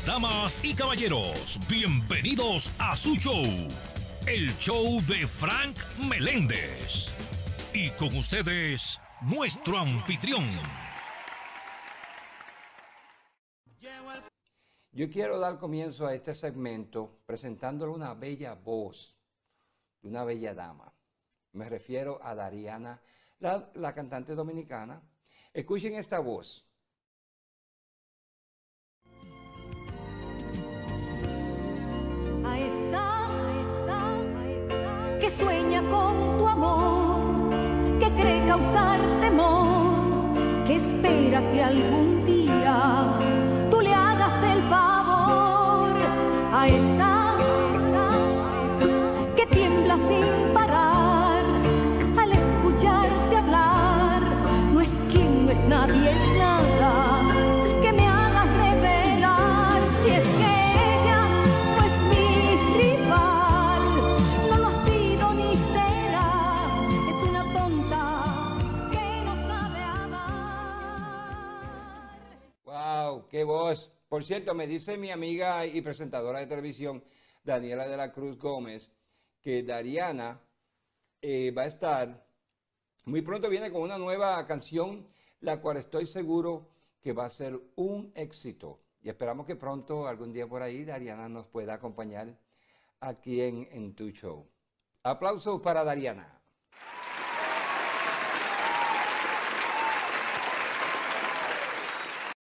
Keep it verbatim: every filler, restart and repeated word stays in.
Damas y caballeros, bienvenidos a su show, el show de Frank Meléndez. Y con ustedes, nuestro anfitrión. Yo quiero dar comienzo a este segmento presentándole una bella voz de una bella dama. Me refiero a Dariana, la, la cantante dominicana. Escuchen esta voz. A esa, a esa, a esa que sueña con tu amor, que cree causar temor, que espera que algún día tú le hagas el favor. A esa, a esa, a esa que tiembla sin parar al escucharte hablar. No es quien, no es nadie, es nada que me haga revelar. Y es que ¡qué voz! Por cierto, me dice mi amiga y presentadora de televisión, Daniela de la Cruz Gómez, que Dariana eh, va a estar, muy pronto viene con una nueva canción, la cual estoy seguro que va a ser un éxito. Y esperamos que pronto, algún día por ahí, Dariana nos pueda acompañar aquí en, en tu show. Aplausos para Dariana.